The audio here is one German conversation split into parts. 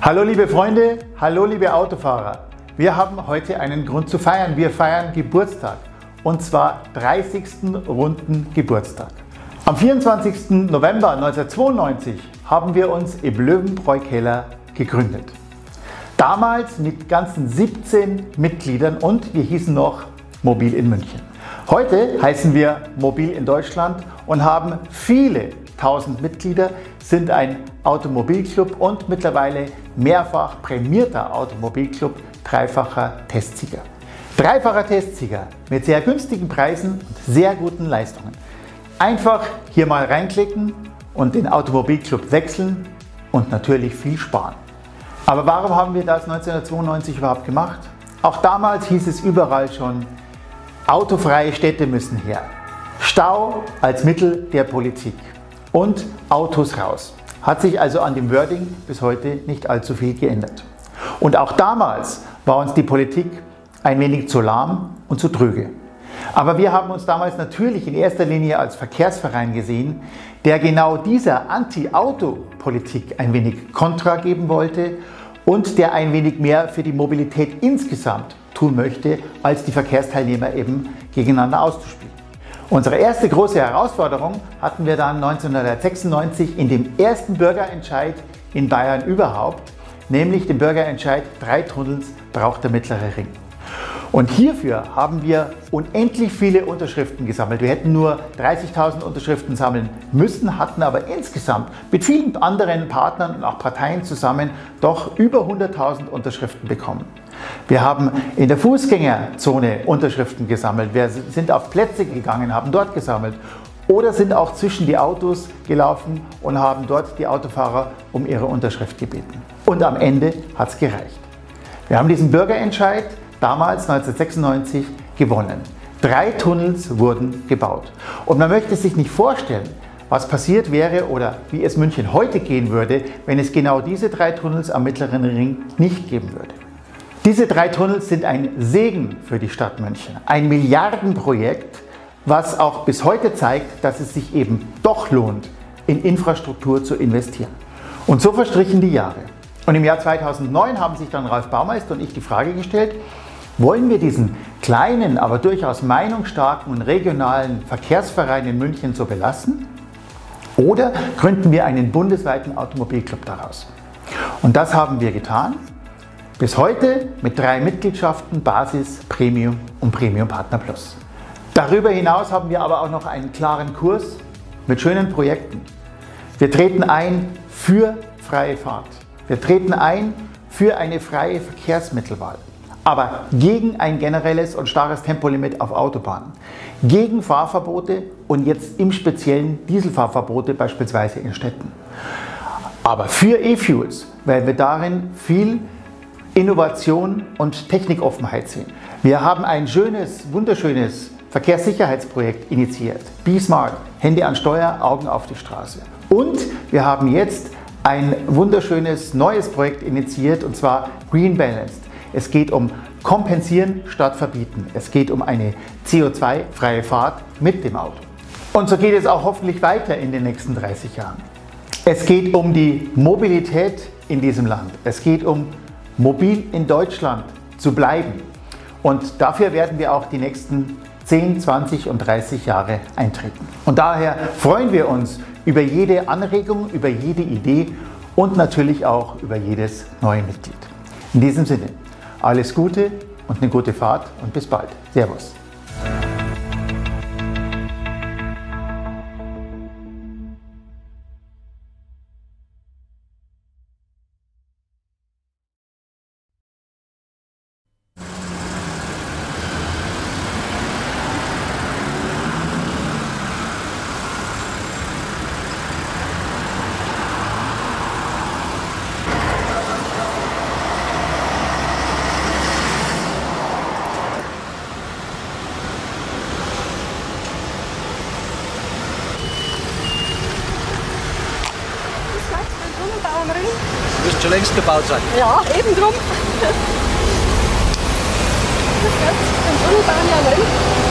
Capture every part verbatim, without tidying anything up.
Hallo liebe Freunde, hallo liebe Autofahrer. Wir haben heute einen Grund zu feiern. Wir feiern Geburtstag und zwar dreißigsten runden Geburtstag. Am vierundzwanzigsten November neunzehnhundertzweiundneunzig haben wir uns im Löwenbräu-Keller gegründet. Damals mit ganzen siebzehn Mitgliedern und wir hießen noch Mobil in München. Heute heißen wir Mobil in Deutschland und haben viele tausend Mitglieder, sind ein Automobilclub und mittlerweile mehrfach prämierter Automobilclub, dreifacher Testsieger. Dreifacher Testsieger mit sehr günstigen Preisen und sehr guten Leistungen. Einfach hier mal reinklicken und den Automobilclub wechseln und natürlich viel sparen. Aber warum haben wir das neunzehnhundertzweiundneunzig überhaupt gemacht? Auch damals hieß es überall schon, autofreie Städte müssen her. Stau als Mittel der Politik und Autos raus. Hat sich also an dem Wording bis heute nicht allzu viel geändert. Und auch damals war uns die Politik ein wenig zu lahm und zu tröge. Aber wir haben uns damals natürlich in erster Linie als Verkehrsverein gesehen, der genau dieser Anti-Auto-Politik ein wenig Kontra geben wollte und der ein wenig mehr für die Mobilität insgesamt tun möchte, als die Verkehrsteilnehmer eben gegeneinander auszuspielen. Unsere erste große Herausforderung hatten wir dann neunzehnhundertsechsundneunzig in dem ersten Bürgerentscheid in Bayern überhaupt, nämlich dem Bürgerentscheid drei Tunnels braucht der mittlere Ring. Und hierfür haben wir unendlich viele Unterschriften gesammelt. Wir hätten nur dreißigtausend Unterschriften sammeln müssen, hatten aber insgesamt mit vielen anderen Partnern und auch Parteien zusammen doch über hunderttausend Unterschriften bekommen. Wir haben in der Fußgängerzone Unterschriften gesammelt. Wir sind auf Plätze gegangen, haben dort gesammelt oder sind auch zwischen die Autos gelaufen und haben dort die Autofahrer um ihre Unterschrift gebeten. Und am Ende hat es gereicht. Wir haben diesen Bürgerentscheid damals neunzehnhundertsechsundneunzig gewonnen. Drei Tunnels wurden gebaut. Und man möchte sich nicht vorstellen, was passiert wäre oder wie es München heute gehen würde, wenn es genau diese drei Tunnels am Mittleren Ring nicht geben würde. Diese drei Tunnels sind ein Segen für die Stadt München. Ein Milliardenprojekt, was auch bis heute zeigt, dass es sich eben doch lohnt, in Infrastruktur zu investieren. Und so verstrichen die Jahre. Und im Jahr zweitausendneun haben sich dann Ralf Baumeister und ich die Frage gestellt, wollen wir diesen kleinen, aber durchaus meinungsstarken und regionalen Verkehrsverein in München so belassen? Oder gründen wir einen bundesweiten Automobilclub daraus? Und das haben wir getan. Bis heute mit drei Mitgliedschaften, Basis, Premium und Premium Partner Plus. Darüber hinaus haben wir aber auch noch einen klaren Kurs mit schönen Projekten. Wir treten ein für freie Fahrt. Wir treten ein für eine freie Verkehrsmittelwahl, aber gegen ein generelles und starres Tempolimit auf Autobahnen, gegen Fahrverbote und jetzt im Speziellen Dieselfahrverbote beispielsweise in Städten. Aber für E-Fuels, weil wir darin viel Innovation und Technikoffenheit sehen. Wir haben ein schönes, wunderschönes Verkehrssicherheitsprojekt initiiert. Be Smart, Hände an Steuer, Augen auf die Straße. Und wir haben jetzt ein wunderschönes neues Projekt initiiert und zwar Green Balanced. Es geht um Kompensieren statt Verbieten. Es geht um eine C O zwei freie Fahrt mit dem Auto. Und so geht es auch hoffentlich weiter in den nächsten dreißig Jahren. Es geht um die Mobilität in diesem Land. Es geht um mobil in Deutschland zu bleiben. Und dafür werden wir auch die nächsten zehn, zwanzig und dreißig Jahre eintreten. Und daher freuen wir uns über jede Anregung, über jede Idee und natürlich auch über jedes neue Mitglied. In diesem Sinne, alles Gute und eine gute Fahrt und bis bald. Servus. Müsste schon längst gebaut sein. Ja, eben drum. Das Ganze, den Tunnel bauen wir am Ring.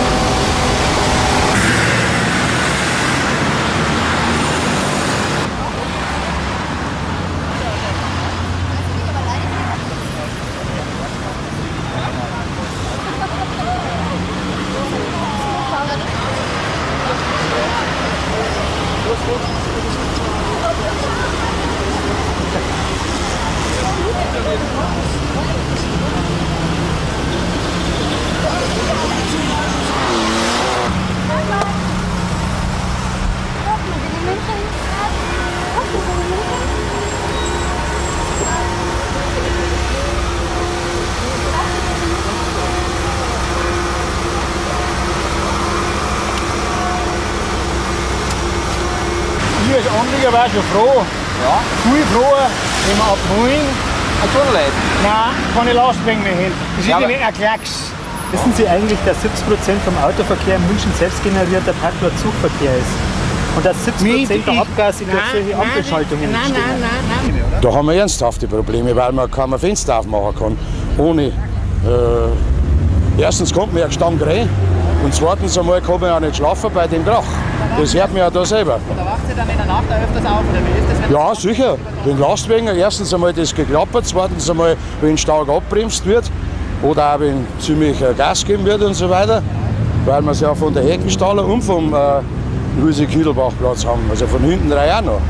Ich als Anlieger war schon froh. Ja. Viel froher, wenn wir ab neun Ein Tunnel hätten. nein, keine Lastwagen mehr hin. Das ist Ja, ja aber- wie ein Klacks. Wissen Sie eigentlich, dass siebzig Prozent vom Autoverkehr in München selbst generierter Parkplatz-Zugverkehr ist? Und dass siebzig Prozent der Abgase durch solche Ampelschaltungen entstehen? Da haben wir ernsthafte Probleme, weil man kein Fenster aufmachen kann. Ohne. Äh, erstens kommt mir ein Gestank rein und zweitens einmal kann man ja nicht schlafen bei dem Krach. Das hört man ja da selber. Da wacht ihr dann in der Nacht auch öfters auf, oder wie ist das? Wenn Ja, sicher. Den Lastwagen, erstens einmal das geklappert, zweitens einmal, wenn stark abbremst wird oder auch wenn ziemlich äh, Gas gegeben wird und so weiter, weil wir es ja von der Heckenstaller und vom äh, Luise-Kiedelbach-Platz haben, also von hinten drei auch noch.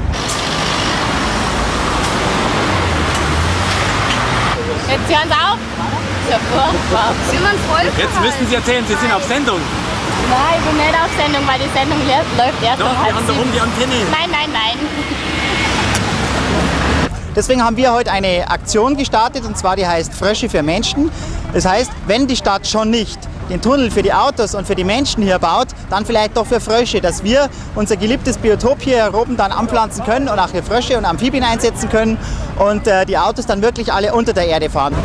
Jetzt hören Sie auf. Das ist ja furchtbar. Sind wir voll? Jetzt müssen Sie erzählen, Sie sind auf Sendung. Nein, ich bin nicht auf Sendung, weil die Sendung läuft erst um halb Doch, um sieben. die Antenne. Nein, nein, nein. Deswegen haben wir heute eine Aktion gestartet, und zwar die heißt Frösche für Menschen. Das heißt, wenn die Stadt schon nicht den Tunnel für die Autos und für die Menschen hier baut, dann vielleicht doch für Frösche, dass wir unser geliebtes Biotop hier oben dann anpflanzen können und auch für Frösche und Amphibien einsetzen können und äh, die Autos dann wirklich alle unter der Erde fahren.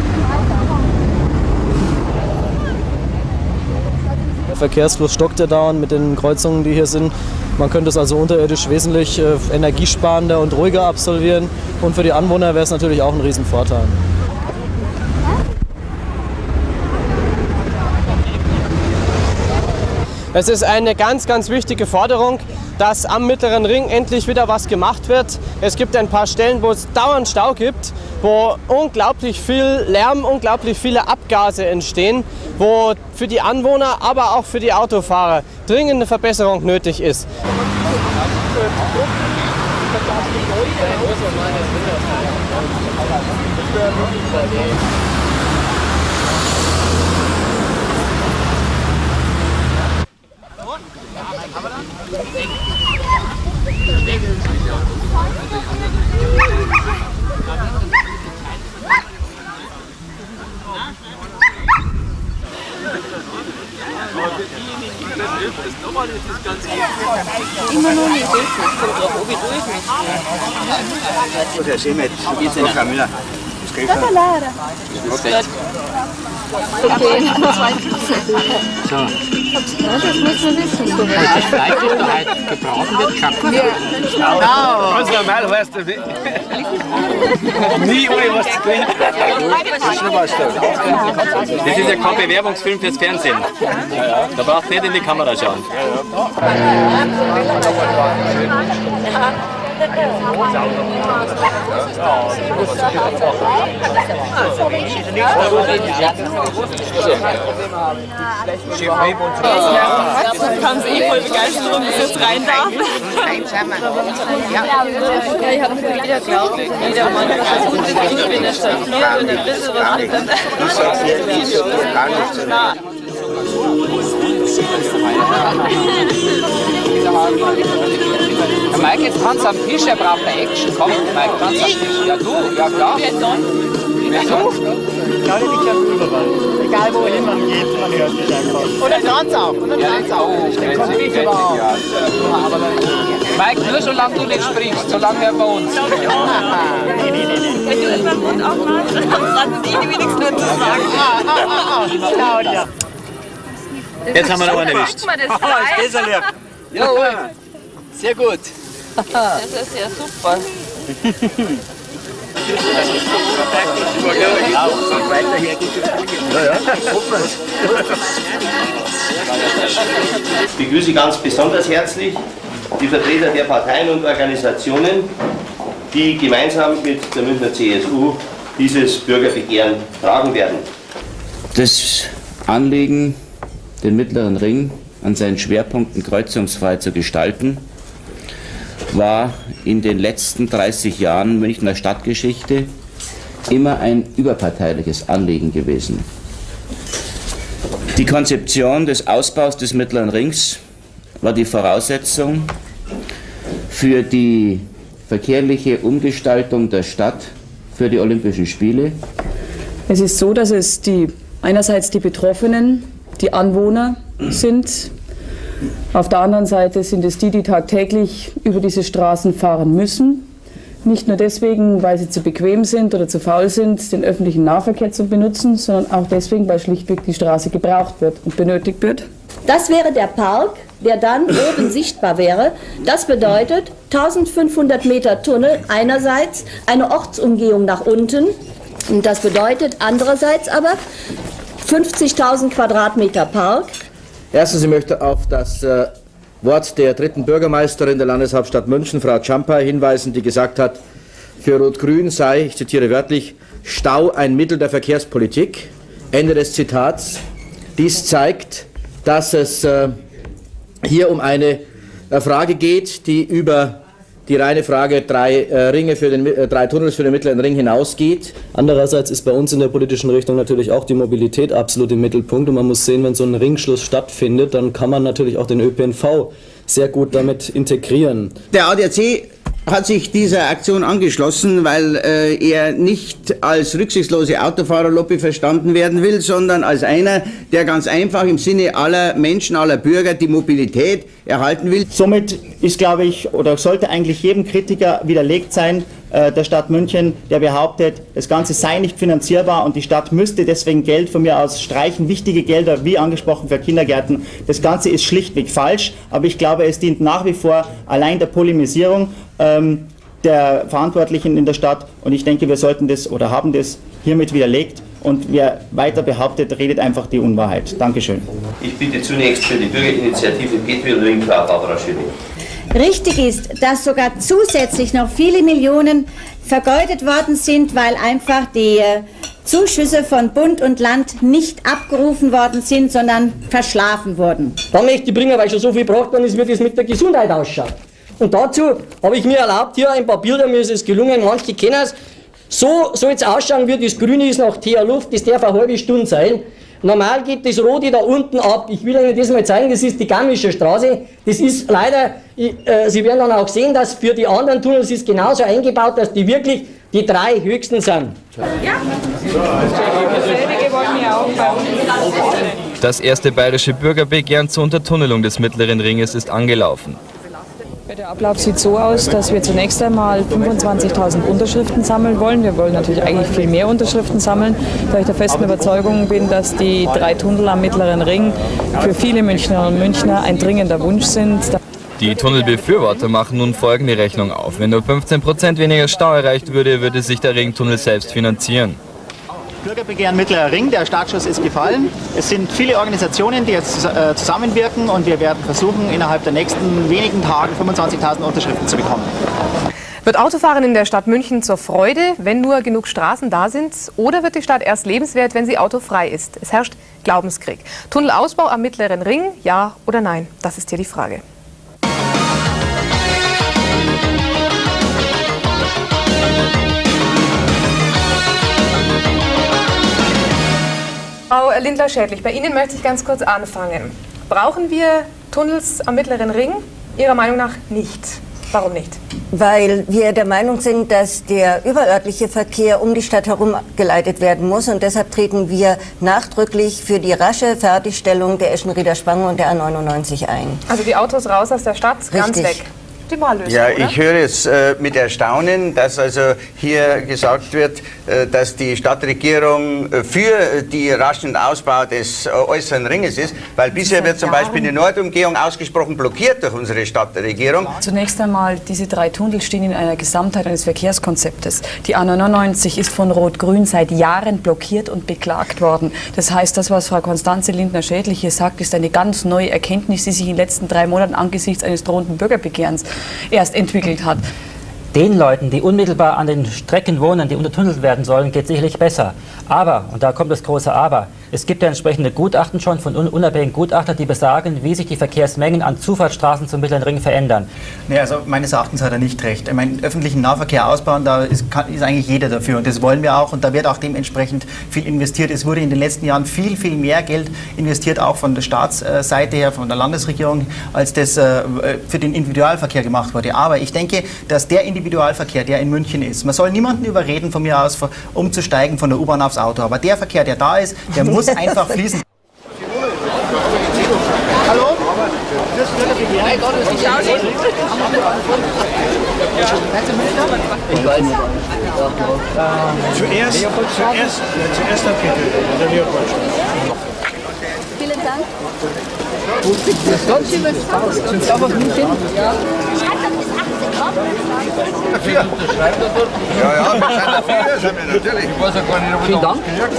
Der Verkehrsfluss stockt ja dauernd mit den Kreuzungen, die hier sind. Man könnte es also unterirdisch wesentlich äh, energiesparender und ruhiger absolvieren. Und für die Anwohner wäre es natürlich auch ein Riesenvorteil. Es ist eine ganz, ganz wichtige Forderung, dass am Mittleren Ring endlich wieder was gemacht wird. Es gibt ein paar Stellen, wo es dauernd Stau gibt, wo unglaublich viel Lärm, unglaublich viele Abgase entstehen, wo für die Anwohner, aber auch für die Autofahrer dringende Verbesserung nötig ist. Immer noch nicht. Es kommt drauf, ob ich durch muss. Das ist Lara. Okay, zwei Klasse. So. Ja, das muss man wissen. das Fleisch, das da halt gebraten wird, schaffen. Genau. Ganz normal heißt das. Nie ohne was zu tun. Das ist ja kein Bewerbungsfilm fürs Fernsehen. Da braucht nicht in die Kamera schauen. Ich kann es eh voll begeistern, dass ich jetzt rein darf. Ich habe mir wieder geglaubt, jeder Mann ist gut, ich bin der Stadt und ein bisschen was mit dem. Der Mike, jetzt tanzt am Tisch, er braucht eine Action. Komm, Mike, tanz am Tisch. Ja, du, ja klar. Wer sonst? Wer so? Ja, ich glaube überall. Egal wohin man geht, man hört es einfach. Oder Tanz auch, oder Tanz auch. Der kommt nicht überhaupt. Mike, nur solange du nicht sprichst, solange er bei uns. Wenn du es beim Mund aufmachst, dann lassen Sie die wenigstens nur zu sagen. Claudia. Jetzt haben wir noch einen erwischt. Guck mal, das Fleisch. Jawohl. Sehr gut. Das ist ja super. Ich begrüße ganz besonders herzlich die Vertreter der Parteien und Organisationen, die gemeinsam mit der Münchner C S U dieses Bürgerbegehren tragen werden. Das Anliegen, den Mittleren Ring an seinen Schwerpunkten kreuzungsfrei zu gestalten, war in den letzten dreißig Jahren Münchner Stadtgeschichte immer ein überparteiliches Anliegen gewesen. Die Konzeption des Ausbaus des Mittleren Rings war die Voraussetzung für die verkehrliche Umgestaltung der Stadt für die Olympischen Spiele. Es ist so, dass es die, einerseits die Betroffenen, die Anwohner sind. Auf der anderen Seite sind es die, die tagtäglich über diese Straßen fahren müssen. Nicht nur deswegen, weil sie zu bequem sind oder zu faul sind, den öffentlichen Nahverkehr zu benutzen, sondern auch deswegen, weil schlichtweg die Straße gebraucht wird und benötigt wird. Das wäre der Park, der dann oben sichtbar wäre. Das bedeutet eintausendfünfhundert Meter Tunnel einerseits, eine Ortsumgehung nach unten. Und das bedeutet andererseits aber fünfzigtausend Quadratmeter Park. Erstens, ich möchte auf das äh, Wort der dritten Bürgermeisterin der Landeshauptstadt München, Frau Czampa, hinweisen, die gesagt hat, für Rot-Grün sei, ich zitiere wörtlich, Stau ein Mittel der Verkehrspolitik. Ende des Zitats. Dies zeigt, dass es äh, hier um eine äh, Frage geht, die über die reine Frage drei äh, Ringe für den, äh, drei Tunnels für den Mittleren Ring hinausgeht. Andererseits ist bei uns in der politischen Richtung natürlich auch die Mobilität absolut im Mittelpunkt und man muss sehen, wenn so ein Ringschluss stattfindet, dann kann man natürlich auch den Ö P N V sehr gut damit integrieren. Der A D A C hat sich dieser Aktion angeschlossen, weil äh, er nicht als rücksichtslose Autofahrerlobby verstanden werden will, sondern als einer, der ganz einfach im Sinne aller Menschen, aller Bürger die Mobilität erhalten will. Somit ist, glaube ich, oder sollte eigentlich jedem Kritiker widerlegt sein, äh, der Stadt München, der behauptet, das Ganze sei nicht finanzierbar und die Stadt müsste deswegen Geld von mir aus streichen, wichtige Gelder, wie angesprochen, für Kindergärten. Das Ganze ist schlichtweg falsch, aber ich glaube, es dient nach wie vor allein der Polemisierung ähm, der Verantwortlichen in der Stadt und ich denke, wir sollten das oder haben das hiermit widerlegt und wer weiter behauptet, redet einfach die Unwahrheit. Dankeschön. Ich bitte zunächst für die Bürgerinitiative Gateway Ring Frau Barbara Schilling. Richtig ist, dass sogar zusätzlich noch viele Millionen vergeudet worden sind, weil einfach die Zuschüsse von Bund und Land nicht abgerufen worden sind, sondern verschlafen wurden. Da möchte ich bringen, weil schon so viel gebracht worden ist, wie das mit der Gesundheit ausschaut. Und dazu habe ich mir erlaubt, hier ein paar Bilder, mir ist es gelungen, manche kennen es. So soll es ausschauen, wie das Grüne ist nach T H Luft, das darf eine halbe Stunde sein. Normal geht das Rote da unten ab. Ich will Ihnen das mal zeigen, das ist die Garmische Straße. Das ist leider, ich, äh, Sie werden dann auch sehen, dass für die anderen Tunnels ist genauso eingebaut, dass die wirklich die drei höchsten sind. Ja. Das erste bayerische Bürgerbegehren zur Untertunnelung des Mittleren Ringes ist angelaufen. Der Ablauf sieht so aus, dass wir zunächst einmal fünfundzwanzigtausend Unterschriften sammeln wollen. Wir wollen natürlich eigentlich viel mehr Unterschriften sammeln, da ich der festen Überzeugung bin, dass die drei Tunnel am Mittleren Ring für viele Münchnerinnen und Münchner ein dringender Wunsch sind. Die Tunnelbefürworter machen nun folgende Rechnung auf. Wenn nur fünfzehn Prozent weniger Stau erreicht würde, würde sich der Ringtunnel selbst finanzieren. Bürgerbegehren Mittlerer Ring, der Startschuss ist gefallen. Es sind viele Organisationen, die jetzt äh, zusammenwirken und wir werden versuchen, innerhalb der nächsten wenigen Tagen fünfundzwanzigtausend Unterschriften zu bekommen. Wird Autofahren in der Stadt München zur Freude, wenn nur genug Straßen da sind? Oder wird die Stadt erst lebenswert, wenn sie autofrei ist? Es herrscht Glaubenskrieg. Tunnelausbau am Mittleren Ring, ja oder nein? Das ist hier die Frage. Frau Lindler-Schädlich, bei Ihnen möchte ich ganz kurz anfangen. Brauchen wir Tunnels am Mittleren Ring? Ihrer Meinung nach nicht. Warum nicht? Weil wir der Meinung sind, dass der überörtliche Verkehr um die Stadt herum geleitet werden muss. Und deshalb treten wir nachdrücklich für die rasche Fertigstellung der Eschenrieder Spange und der A neunundneunzig ein. Also die Autos raus aus der Stadt, Richtig. ganz weg. Lösung, ja, oder? ich höre es äh, mit Erstaunen, dass also hier gesagt wird, äh, dass die Stadtregierung äh, für den raschen Ausbau des äh, äußeren Ringes ist, weil bisher wird zum Beispiel die Nordumgehung ausgesprochen blockiert durch unsere Stadtregierung. Zunächst einmal, diese drei Tunnel stehen in einer Gesamtheit eines Verkehrskonzeptes. Die A neunundneunzig ist von Rot-Grün seit Jahren blockiert und beklagt worden. Das heißt, das, was Frau Konstanze Lindner-Schädlich hier sagt, ist eine ganz neue Erkenntnis, die sich in den letzten drei Monaten angesichts eines drohenden Bürgerbegehrens erst entwickelt hat. Den Leuten, die unmittelbar an den Strecken wohnen, die untertunnelt werden sollen, geht sicherlich besser. Aber, und da kommt das große Aber, Es gibt ja entsprechende Gutachten schon von unabhängigen Gutachtern, die besagen, wie sich die Verkehrsmengen an Zufahrtsstraßen zum Mittleren Ring verändern. Nee, also meines Erachtens hat er nicht recht. Ich meine, öffentlichen Nahverkehr ausbauen, da ist, kann, ist eigentlich jeder dafür und das wollen wir auch und da wird auch dementsprechend viel investiert. Es wurde in den letzten Jahren viel, viel mehr Geld investiert, auch von der Staatsseite her, von der Landesregierung, als das äh, für den Individualverkehr gemacht wurde. Aber ich denke, dass der Individualverkehr, der in München ist, man soll niemanden überreden von mir aus, umzusteigen von der U-Bahn aufs Auto, aber der Verkehr, der da ist, der muss einfach fließen. Hallo? Ich weiß. Zuerst, zuerst, zuerst der Peter, der Leopold. Vielen Dank. Sonst jemand? Sind da was nicht hin? Dafür. Ja, ja, wir sind dafür, sind wir natürlich. Ich weiß ja gar nicht, ob wir da was gesagt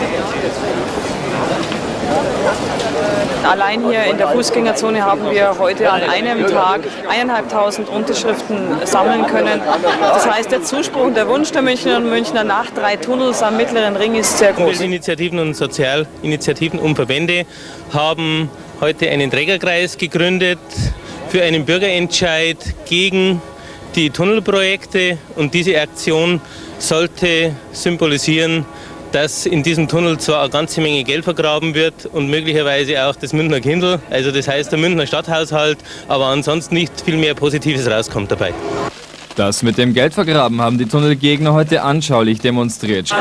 Allein hier in der Fußgängerzone haben wir heute an einem Tag eineinhalbtausend Unterschriften sammeln können. Das heißt, der Zuspruch und der Wunsch der Münchnerinnen und Münchner nach drei Tunnels am Mittleren Ring ist sehr groß. Initiativen und Sozialinitiativen und Verbände haben heute einen Trägerkreis gegründet für einen Bürgerentscheid gegen die Tunnelprojekte und diese Aktion sollte symbolisieren, dass in diesem Tunnel zwar eine ganze Menge Geld vergraben wird und möglicherweise auch das Münchner Kindl, also das heißt der Münchner Stadthaushalt, aber ansonsten nicht viel mehr Positives rauskommt dabei. Das mit dem Geld vergraben haben die Tunnelgegner heute anschaulich demonstriert.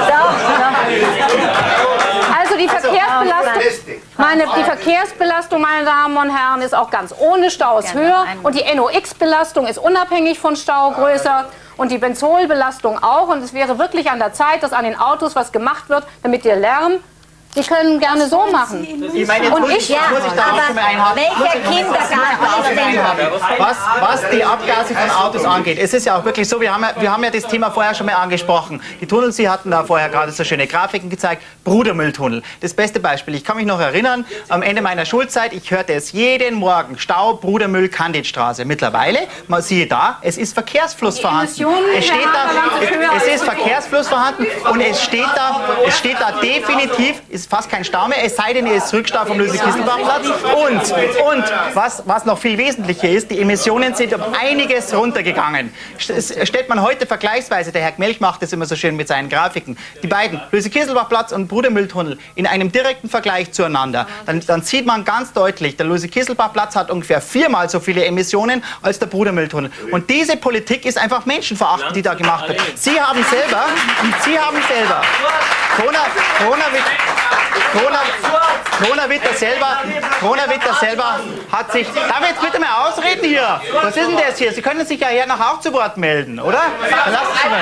Also die Verkehrsbelastung, meine, die Verkehrsbelastung, meine Damen und Herren, ist auch ganz ohne Staus höher und die N O X-Belastung ist unabhängig von Stau größer. Und die Benzolbelastung auch. Und es wäre wirklich an der Zeit, dass an den Autos was gemacht wird, damit der Lärm, die können gerne so machen. Ich meine, jetzt und muss ich, ich, ja, muss ich da auch schon mal einhaken. welcher Kindergarten was, was die Abgase von Autos angeht. Es ist ja auch wirklich so, wir haben ja, wir haben ja das Thema vorher schon mal angesprochen. Die Tunnel, Sie hatten da vorher gerade so schöne Grafiken gezeigt. Brudermülltunnel. Das beste Beispiel. Ich kann mich noch erinnern, am Ende meiner Schulzeit, ich hörte es jeden Morgen. Stau, Brudermüll, Kandidstraße. Mittlerweile, man siehe da, es ist Verkehrsfluss vorhanden. Es steht da, es ist Verkehrsfluss vorhanden und es steht da, es steht da definitiv, ist fast kein Stau mehr, es sei denn, es ist Rückstau vom Löse-Kisselbach-Platz. Und, und was, was noch viel wesentlicher ist, die Emissionen sind um einiges runtergegangen. Das stellt man heute vergleichsweise, der Herr Gmelch macht das immer so schön mit seinen Grafiken, die beiden, Löse-Kisselbach-Platz und Brudermülltunnel, in einem direkten Vergleich zueinander, dann, dann sieht man ganz deutlich, der Löse-Kisselbach-Platz hat ungefähr viermal so viele Emissionen als der Brudermülltunnel. Und diese Politik ist einfach menschenverachtend, die da gemacht wird. Sie haben selber, Sie haben selber, Corona, Corona wird, Corona, Corona-Witter selber, Corona-Witter selber hat sich... Darf ich jetzt bitte mal ausreden hier? Was ist denn das hier? Sie können sich ja hier nachher auch zu Wort melden, oder? Dann lassen Sie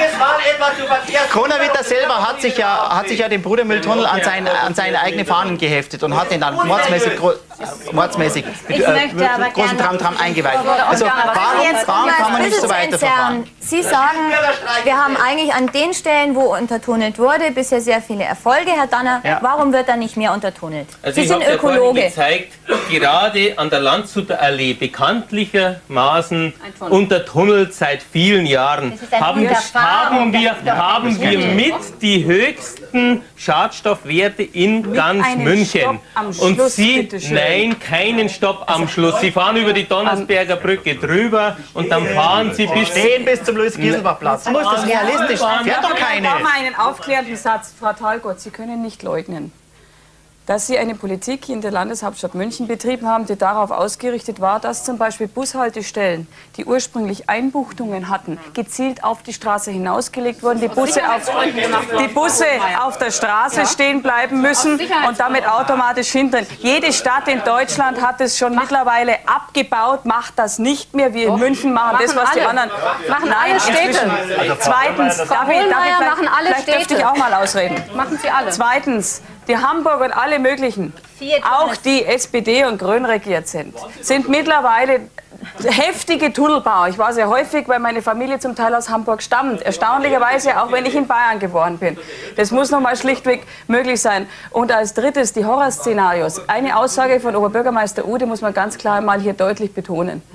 mal. Corona-Witter selber hat sich ja, hat sich ja den Brudermülltunnel an, sein, an seine eigenen Fahnen geheftet und hat den dann mordsmäßig, mordsmäßig mit äh, großen Tram-Tram eingeweiht. Also warum, warum kann man nicht so weiterverfahren? Sie sagen, wir haben eigentlich an den Stellen, wo untertunnelt wurde, bisher sehr viele Erfolge. Herr Danner, Ja. warum wird da nicht mehr untertunnelt? Also Sie ich sind habe ja vorhin Ökologe. gezeigt, gerade an der Landshuter Allee, bekanntlichermaßen untertunnelt seit vielen Jahren, Das ist eine haben, Unterfahrung, haben wir, das ist doch- haben wir mit die höchsten Schadstoffwerte in ganz einem München. Stopp am Und Schluss, Sie, bitteschön. nein, keinen Stopp am Schluss. Sie fahren über die Donnersberger Brücke drüber und dann fahren Sie bis... Stehen bis zum Löse-Kisselbach-Platz. Muss das realistisch sein? Fährt doch keine. Ich habe mal einen aufklärenden Satz, Frau Thalgott. Sie können nicht leugnen, dass Sie eine Politik in der Landeshauptstadt München betrieben haben, die darauf ausgerichtet war, dass zum Beispiel Bushaltestellen, die ursprünglich Einbuchtungen hatten, gezielt auf die Straße hinausgelegt wurden, die Busse auf, die Busse auf der Straße stehen bleiben müssen und damit automatisch hindern. Jede Stadt in Deutschland hat es schon mittlerweile abgebaut, macht das nicht mehr. Wir in München machen das, was die alle. anderen... Machen Nein, alle Städte. inzwischen. Zweitens, darf ich, darf ich Hohlmeier vielleicht, machen alle vielleicht dürfte Städte. ich auch mal ausreden. Machen Sie alle. Zweitens, die Hamburger und alle möglichen, auch die S P D und Grün regiert sind, sind mittlerweile heftige Tunnelbauer. Ich war sehr häufig, weil meine Familie zum Teil aus Hamburg stammt. Erstaunlicherweise, auch wenn ich in Bayern geboren bin. Das muss noch mal schlichtweg möglich sein. Und als drittes die Horrorszenarios. Eine Aussage von Oberbürgermeister Ude muss man ganz klar mal hier deutlich betonen.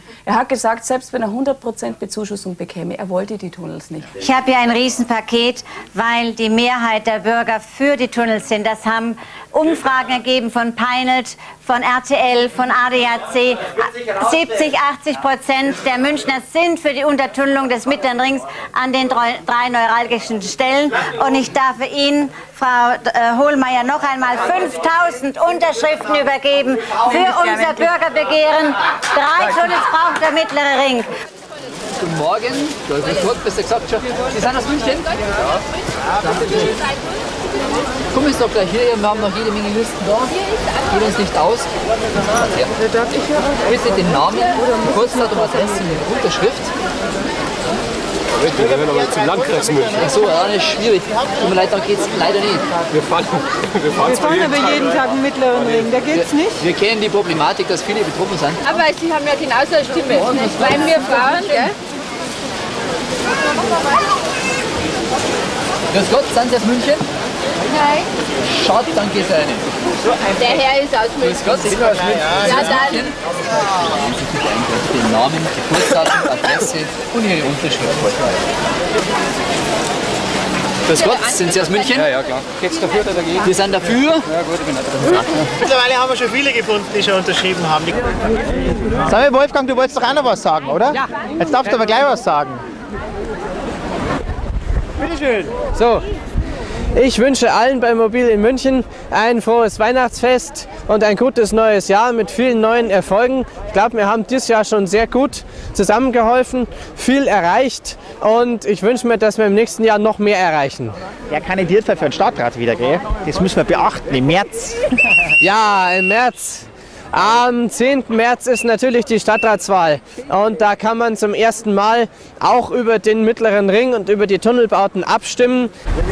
Er hat gesagt, selbst wenn er hundert Prozent Bezuschussung bekäme, er wollte die Tunnels nicht. Ich habe hier ein Riesenpaket, weil die Mehrheit der Bürger für die Tunnels sind. Das haben Umfragen ergeben von Peinelt, von R T L, von A D A C. siebzig, achtzig Prozent der Münchner sind für die Untertunnelung des Mittleren Rings an den drei, drei neuralgischen Stellen. Und ich darf Ihnen, Frau äh, Hohlmeier, noch einmal fünftausend Unterschriften übergeben für unser Bürgerbegehren. Drei Tunnels braucht der Mittlere Ring. Guten Morgen, grüß Gott, besser gesagt schon. Sie sind aus München? Ja. Danke schön. Komm jetzt doch gleich hier, wir haben noch jede Menge Listen da. Geht uns nicht aus. Ja. Bitte den Namen, Geburtsdatum, Adresse und die Unterschrift. Wir werden aber zum Landkreis München. Ach so, ja, das ist schwierig. Tut mir leid, da geht es leider nicht. Wir fahren, wir fahren, wir fahren aber jeden Tag im Mittleren Ring, da geht's wir, nicht. Wir kennen die Problematik, dass viele betroffen sind. Aber Sie haben ja genauso eine Stimme, weil wir fahren, gell? Grüß Gott, sind Sie aus München? Nein. Schade, dann geht's eine. Der Herr ist aus München. Grüß Gott, Sie sind aus München. Ja, dann. Den Namen, Geburtsdatum, Adresse und Ihre Unterschrift vorschreiben. Grüß Gott, sind Sie aus München? Ja, ja, klar. Geht's dafür oder dagegen? Wir sind dafür. Ja, gut, ich bin nicht. Mittlerweile haben wir schon viele gefunden, die schon unterschrieben haben. Sag mal, Wolfgang, du wolltest doch auch noch was sagen, oder? Ja. Jetzt darfst du aber gleich was sagen. Bitteschön. So, ich wünsche allen bei Mobil in München ein frohes Weihnachtsfest und ein gutes neues Jahr mit vielen neuen Erfolgen. Ich glaube, wir haben dieses Jahr schon sehr gut zusammengeholfen, viel erreicht und ich wünsche mir, dass wir im nächsten Jahr noch mehr erreichen. Er kandidiert für den Stadtrat wieder, gell? Das müssen wir beachten, im März. Ja, im März. Am zehnten März ist natürlich die Stadtratswahl und da kann man zum ersten Mal auch über den Mittleren Ring und über die Tunnelbauten abstimmen.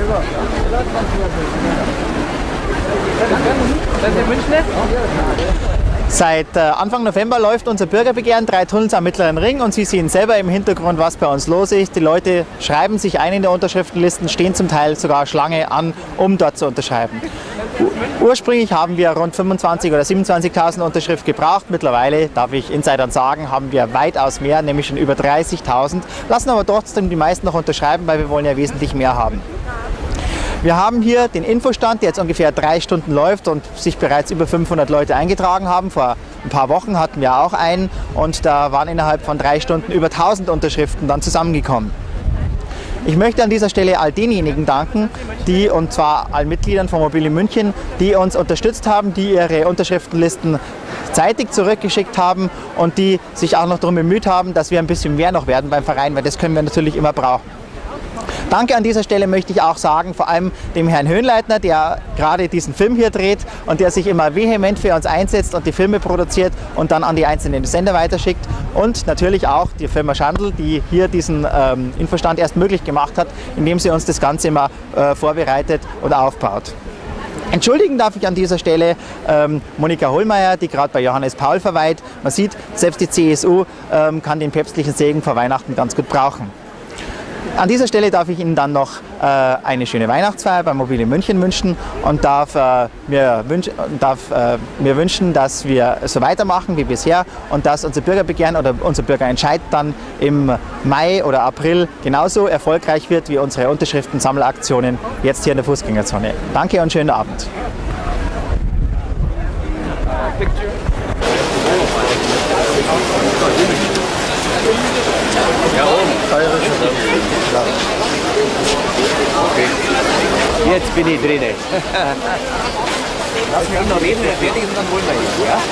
Seit äh, Anfang November läuft unser Bürgerbegehren, drei Tunnels am Mittleren Ring und Sie sehen selber im Hintergrund, was bei uns los ist. Die Leute schreiben sich ein in der Unterschriftenlisten, stehen zum Teil sogar Schlange an, um dort zu unterschreiben. Ursprünglich haben wir rund fünfundzwanzigtausend oder siebenundzwanzigtausend Unterschriften gebraucht. Mittlerweile, darf ich Insidern sagen, haben wir weitaus mehr, nämlich schon über dreißigtausend. Lassen aber trotzdem die meisten noch unterschreiben, weil wir wollen ja wesentlich mehr haben. Wir haben hier den Infostand, der jetzt ungefähr drei Stunden läuft und sich bereits über fünfhundert Leute eingetragen haben. Vor ein paar Wochen hatten wir auch einen und da waren innerhalb von drei Stunden über tausend Unterschriften dann zusammengekommen. Ich möchte an dieser Stelle all denjenigen danken, die, und zwar allen Mitgliedern von Mobil in München, die uns unterstützt haben, die ihre Unterschriftenlisten zeitig zurückgeschickt haben und die sich auch noch darum bemüht haben, dass wir ein bisschen mehr noch werden beim Verein, weil das können wir natürlich immer brauchen. Danke an dieser Stelle möchte ich auch sagen, vor allem dem Herrn Höhnleitner, der gerade diesen Film hier dreht und der sich immer vehement für uns einsetzt und die Filme produziert und dann an die einzelnen Sender weiterschickt. Und natürlich auch die Firma Schandl, die hier diesen ähm, Infostand erst möglich gemacht hat, indem sie uns das Ganze immer äh, vorbereitet und aufbaut. Entschuldigen darf ich an dieser Stelle ähm, Monika Hohlmeier, die gerade bei Johannes Paul verweilt. Man sieht, selbst die C S U ähm, kann den päpstlichen Segen vor Weihnachten ganz gut brauchen. An dieser Stelle darf ich Ihnen dann noch äh, eine schöne Weihnachtsfeier bei Mobil in München wünschen und darf, äh, mir, wünsch, darf äh, mir wünschen, dass wir so weitermachen wie bisher und dass unser Bürgerbegehren oder unser Bürgerentscheid dann im Mai oder April genauso erfolgreich wird wie unsere Unterschriftensammelaktionen jetzt hier in der Fußgängerzone. Danke und schönen Abend. Ja, oben. Okay. Jetzt bin ich drin. Lass mich noch reden, wenn er fertig ist und dann holen wir ihn. Ja?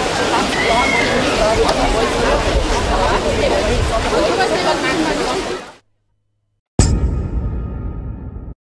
Ja,